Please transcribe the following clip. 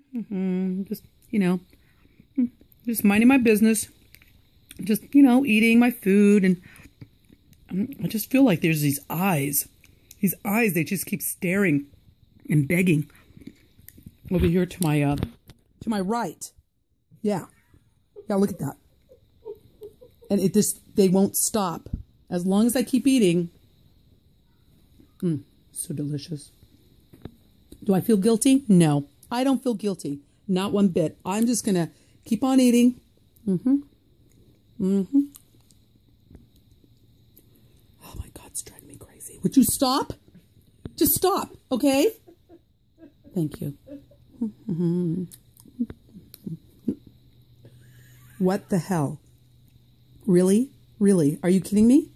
Just, just minding my business. Just, eating my food. And I just feel like there's these eyes. These eyes, they just keep staring and begging. Over here to my right. Yeah. Yeah, look at that. And they won't stop. As long as I keep eating. So delicious. Do I feel guilty? No, I don't feel guilty. Not one bit. I'm just going to keep on eating. Oh my God, it's driving me crazy. Would you stop? Just stop, okay? Thank you. What the hell? Really? Really? Are you kidding me?